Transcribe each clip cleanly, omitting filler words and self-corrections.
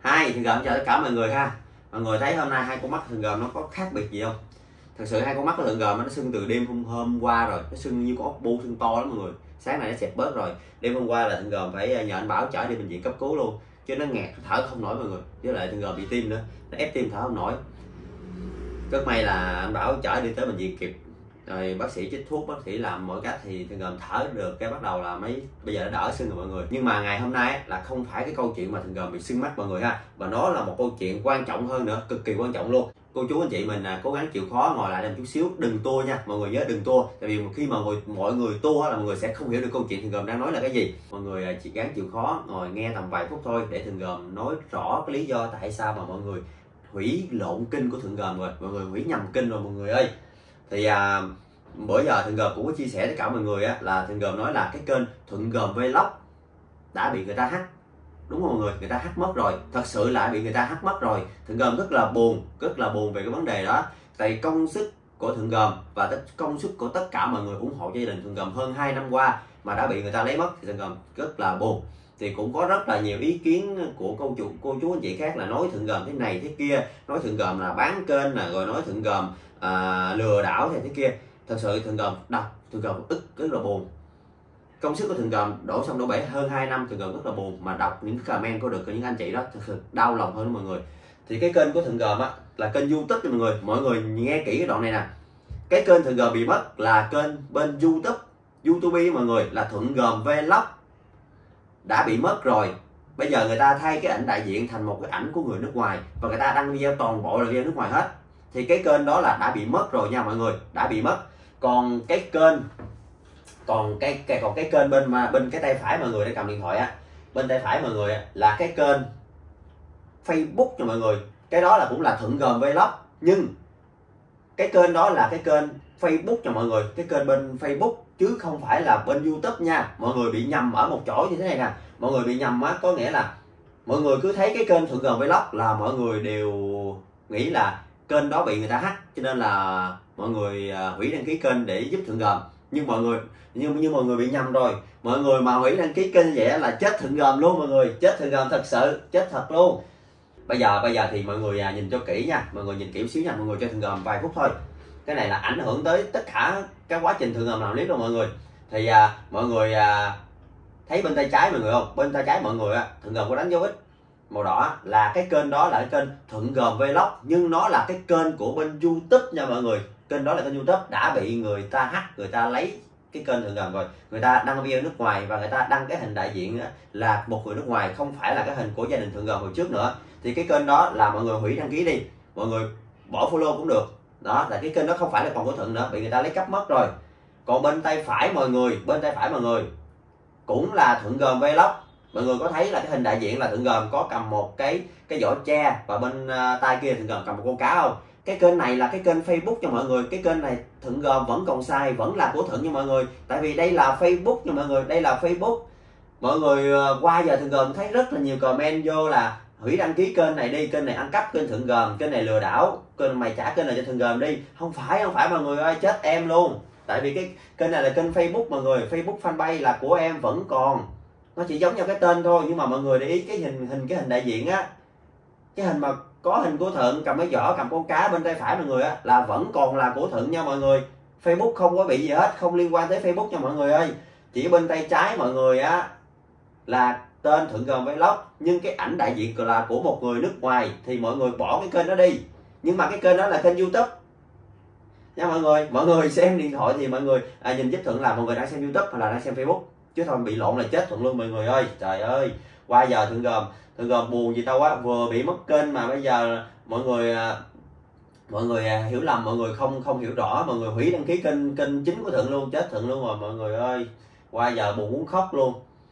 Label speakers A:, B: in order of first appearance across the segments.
A: Hai Thường Gồm chào tất cả mọi người ha. Mọi người thấy hôm nay hai con mắt Thường Gồm nó có khác biệt gì không? Thật sự hai con mắt của Thường Gồm nó sưng từ đêm hôm qua rồi, nó sưng như con ốc bu, sưng to lắm mọi người. Sáng nay nó xẹp bớt rồi. Đêm hôm qua là Thường Gồm phải nhờ anh Bảo chở đi bệnh viện cấp cứu luôn, chứ nó nghẹt, nó thở không nổi mọi người. Với lại Thường Gồm bị tim nữa, nó ép tim thở không nổi. Rất may là anh Bảo chở đi tới bệnh viện kịp. Rồi bác sĩ chích thuốc, bác sĩ làm mọi cách thì Thường Gồm thở được, cái bắt đầu là bây giờ nó đỡ sưng rồi mọi người. Nhưng mà ngày hôm nay là không phải cái câu chuyện mà Thường Gồm bị sưng mắt mọi người ha, và nó là một câu chuyện quan trọng hơn nữa, cực kỳ quan trọng luôn. Cô chú anh chị mình cố gắng chịu khó ngồi lại đây một chút xíu, đừng tua nha mọi người, nhớ đừng tua. Tại vì khi mà mọi người tua là mọi người sẽ không hiểu được câu chuyện Thường Gồm đang nói là cái gì. Mọi người chỉ gắng chịu khó ngồi nghe tầm vài phút thôi để Thường Gồm nói rõ cái lý do tại sao mà mọi người hủy lộn kinh của Thường Gồm rồi, mọi người hủy nhầm kinh rồi mọi người ơi. Thì bữa giờ Thường Gồm cũng có chia sẻ tất cả mọi người là Thường Gồm nói là cái kênh Thuận Gồm Vlog đã bị người ta hack, đúng không mọi người? Người ta hack mất rồi, thật sự là bị người ta hack mất rồi. Thường Gồm rất là buồn về cái vấn đề đó. Tại công sức của Thường Gồm và công sức của tất cả mọi người ủng hộ gia đình Thường Gồm hơn 2 năm qua mà đã bị người ta lấy mất thì Thường Gồm rất là buồn. Thì cũng có rất là nhiều ý kiến của cô chú anh chị khác là nói Thường Gồm thế này thế kia, nói Thường Gồm là bán kênh nè, rồi nói Thường Gồm lừa đảo thế kia. Thật sự Thường Gồm đọc Thường Gồm rất là buồn. Công sức của Thường Gồm đổ xong đổ bể hơn 2 năm, Thường Gồm rất là buồn, mà đọc những comment có được của những anh chị đó thật sự đau lòng hơn mọi người. Thì cái kênh của Thường Gồm là kênh YouTube cho mọi người nghe kỹ cái đoạn này nè. Cái kênh Thường Gồm bị mất là kênh bên YouTube mọi người, là Thuận Gồm Vlog đã bị mất rồi. Bây giờ người ta thay cái ảnh đại diện thành một cái ảnh của người nước ngoài và người ta đăng video toàn bộ là video nước ngoài hết. Thì cái kênh đó là đã bị mất rồi nha mọi người, đã bị mất. Còn cái kênh bên cái tay phải mọi người đang cầm điện thoại bên tay phải mọi người là cái kênh Facebook cho mọi người. Cái đó là cũng là Thuận Gồm Vlog, nhưng cái kênh đó là cái kênh Facebook cho mọi người, cái kênh bên Facebook chứ không phải là bên YouTube nha. Mọi người bị nhầm ở một chỗ như thế này nè, mọi người bị nhầm có nghĩa là mọi người cứ thấy cái kênh Thuận Gồm Vlog là mọi người đều nghĩ là kênh đó bị người ta hack, cho nên là mọi người hủy đăng ký kênh để giúp Thuận Gồm. Nhưng mọi người bị nhầm rồi. Mọi người mà hủy đăng ký kênh vậy là chết Thuận Gồm luôn mọi người, chết Thuận Gồm thật sự, chết thật luôn. Bây giờ thì mọi người nhìn cho kỹ nha, mọi người nhìn kỹ một xíu nha, mọi người cho Thuận Gồm vài phút thôi. Cái này là ảnh hưởng tới tất cả cái quá trình Thuận Gồm làm clip đâu mọi người. Thì mọi người thấy bên tay trái mọi người không? Bên tay trái mọi người Thuận Gồm có đánh dấu X màu đỏ, là cái kênh đó là cái kênh Thuận Gồm Vlog, nhưng nó là cái kênh của bên YouTube nha mọi người. Kênh đó là kênh YouTube đã bị người ta hack, người ta lấy cái kênh Thuận Gồm rồi. Người ta đăng video nước ngoài và người ta đăng cái hình đại diện là một người nước ngoài, không phải là cái hình của gia đình Thuận Gồm hồi trước nữa. Thì cái kênh đó là mọi người hủy đăng ký đi, mọi người bỏ follow cũng được. Đó là cái kênh đó không phải là còn của Thuận nữa, bị người ta lấy cắp mất rồi. Còn bên tay phải mọi người, cũng là Thuận Gồm Vlog. Mọi người có thấy là cái hình đại diện là Thuận Gồm có cầm một cái giỏ tre và bên tay kia Thuận Gồm cầm một con cá không? Cái kênh này là cái kênh Facebook cho mọi người. Cái kênh này Thuận Gồm vẫn còn xài, vẫn là của Thuận nha mọi người. Tại vì đây là Facebook nha mọi người, đây là Facebook. Mọi người qua giờ Thuận Gồm thấy rất là nhiều comment vô là hủy đăng ký kênh này đi, kênh này ăn cắp kênh Thuận Gồm, kênh này lừa đảo, kênh mày trả kênh này cho Thuận Gồm đi. Không phải mọi người ơi, chết em luôn. Tại vì cái kênh này là kênh Facebook mọi người, Facebook fanpage là của em vẫn còn. Nó chỉ giống nhau cái tên thôi, nhưng mà mọi người để ý cái hình đại diện cái hình mà có hình của Thuận cầm cái giỏ, cầm con cá bên tay phải mọi người là vẫn còn là của Thuận nha mọi người. Facebook không có bị gì hết, không liên quan tới Facebook nha mọi người ơi. Chỉ bên tay trái mọi người là tên Thuận Gồm Vlog, nhưng cái ảnh đại diện là của một người nước ngoài thì mọi người bỏ cái kênh đó đi. Nhưng mà cái kênh đó là kênh YouTube nha mọi người xem điện thoại thì mọi người nhìn giúp Thuận là mọi người đang xem YouTube hoặc là đang xem Facebook, chứ thôi bị lộn là chết Thuận luôn mọi người ơi. Trời ơi, qua giờ Thuận Gồm buồn gì tao quá, vừa bị mất kênh mà bây giờ mọi người hiểu lầm, mọi người không hiểu rõ, mọi người hủy đăng ký kênh chính của Thuận luôn, chết Thuận luôn rồi mọi người ơi. Qua giờ buồn muốn khóc luôn.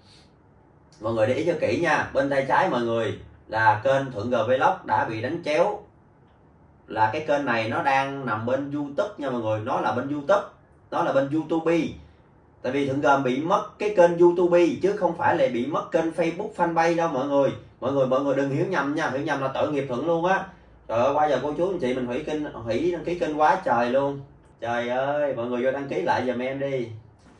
A: Mọi người để ý cho kỹ nha, bên tay trái mọi người là kênh Thuận Gồm Vlog đã bị đánh chéo, là cái kênh này nó đang nằm bên YouTube nha mọi người, nó là bên YouTube, nó là bên YouTube. Tại vì Thuận Gồm bị mất cái kênh YouTube chứ không phải là bị mất kênh Facebook fanpage đâu mọi người. Mọi người đừng hiểu nhầm nha, hiểu nhầm là tội nghiệp Thuận luôn á. Trời ơi, qua giờ cô chú anh chị mình hủy đăng ký kênh quá trời luôn. Trời ơi, mọi người vô đăng ký lại giùm em đi.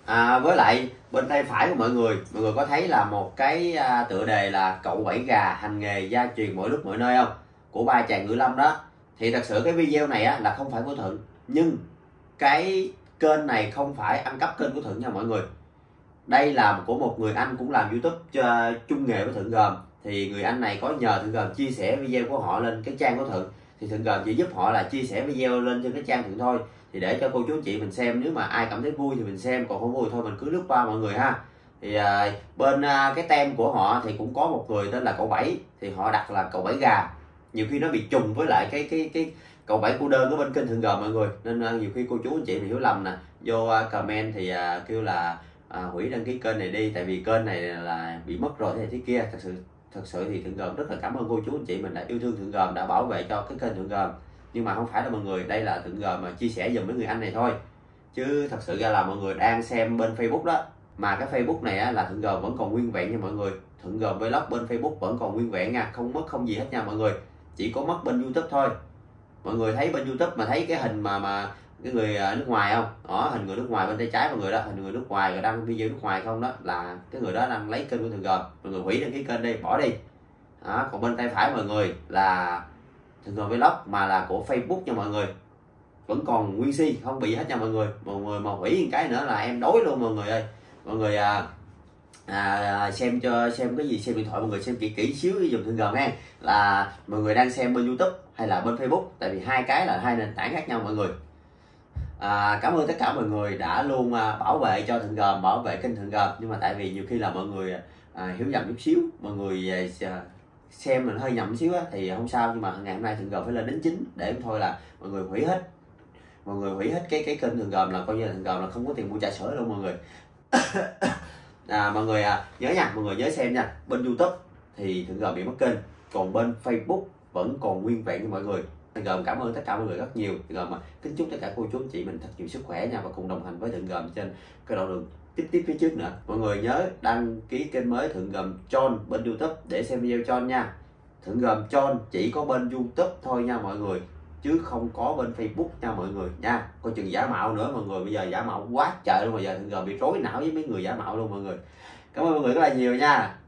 A: Với lại bên tay phải của mọi người có thấy là một cái tựa đề là cậu bảy gà hành nghề gia truyền mỗi lúc mọi nơi không, của ba chàng Ngữ Lâm đó. Thì thật sự cái video này á, là không phải của Thuận, nhưng cái kênh này không phải ăn cắp kênh của Thuận nha mọi người. Đây là của một người anh cũng làm YouTube chung nghề với Thuận Gồm. Thì người anh này có nhờ Thuận Gồm chia sẻ video của họ lên cái trang của Thuận, thì Thuận Gồm chỉ giúp họ là chia sẻ video lên trên cái trang Thuận thôi, thì để cho cô chú anh chị mình xem. Nếu mà ai cảm thấy vui thì mình xem, còn không vui thôi mình cứ lướt qua mọi người ha. Thì bên cái tem của họ thì cũng có một người tên là cậu Bảy, thì họ đặt là cậu Bảy gà. Nhiều khi nó bị trùng với lại cái cậu Bảy cô đơn ở bên kênh Thuận Gồm mọi người, nên nhiều khi cô chú anh chị mình hiểu lầm nè, vô comment thì kêu là hủy đăng ký kênh này đi, tại vì kênh này là bị mất rồi thế kia. Thật sự thì Thuận Gồm rất là cảm ơn cô chú anh chị mình đã yêu thương Thuận Gồm, đã bảo vệ cho cái kênh Thuận Gồm. Nhưng mà không phải là mọi người, đây là Thuận Gồm mà chia sẻ dùm với người anh này thôi, chứ thật sự ra là mọi người đang xem bên Facebook đó. Mà cái Facebook này á, là Thuận Gồm vẫn còn nguyên vẹn nha mọi người. Thuận Gồm Vlog bên Facebook vẫn còn nguyên vẹn nha, không mất không gì hết nha mọi người, chỉ có mất bên YouTube thôi. Mọi người thấy bên YouTube mà thấy cái hình mà cái người nước ngoài không, đó hình người nước ngoài bên tay trái mọi người đó, hình người nước ngoài rồi đăng video nước ngoài không, đó là cái người đó đang lấy kênh của Thuận Gồm. Mọi người hủy đăng ký kênh đi, bỏ đi đó. Còn bên tay phải mọi người là Thuận Gồm Vlog mà là của Facebook nha mọi người, vẫn còn nguyên si, không bị hết nha mọi người. Mọi người mà hủy cái nữa là em đối luôn mọi người ơi. Mọi người xem cái gì, xem điện thoại mọi người xem kỹ xíu dùm Thuận Gồm ha, là mọi người đang xem bên YouTube hay là bên Facebook, tại vì hai cái là hai nền tảng khác nhau mọi người. Cảm ơn tất cả mọi người đã luôn bảo vệ cho Thuận Gồm, bảo vệ kênh Thuận Gồm. Nhưng mà tại vì nhiều khi là mọi người hiểu nhầm chút xíu, mọi người xem mình hơi nhầm xíu á, thì không sao. Nhưng mà ngày hôm nay Thuận Gồm phải lên đến 9 để thôi là mọi người hủy hết, cái kênh Thuận Gồm, là coi như là Thuận Gồm là không có tiền mua trà sữa luôn mọi người. Mọi người nhớ nha, mọi người nhớ xem nha. Bên YouTube thì Thuận Gồm bị mất kênh, còn bên Facebook vẫn còn nguyên vẹn nha mọi người. Thuận Gồm cảm ơn tất cả mọi người rất nhiều. Thuận Gồm mà kính chúc tất cả cô chú anh chị mình thật nhiều sức khỏe nha, và cùng đồng hành với Thuận Gồm trên cái đoạn đường tiếp phía trước nữa. Mọi người nhớ đăng ký kênh mới Thuận Gồm John bên YouTube để xem video John nha. Thuận Gồm John chỉ có bên YouTube thôi nha mọi người, chứ không có bên Facebook nha mọi người nha. Coi chừng giả mạo nữa mọi người, bây giờ giả mạo quá trời luôn, bây giờ Thuận Gồm bị rối não với mấy người giả mạo luôn mọi người. Cảm ơn mọi người rất là nhiều nha.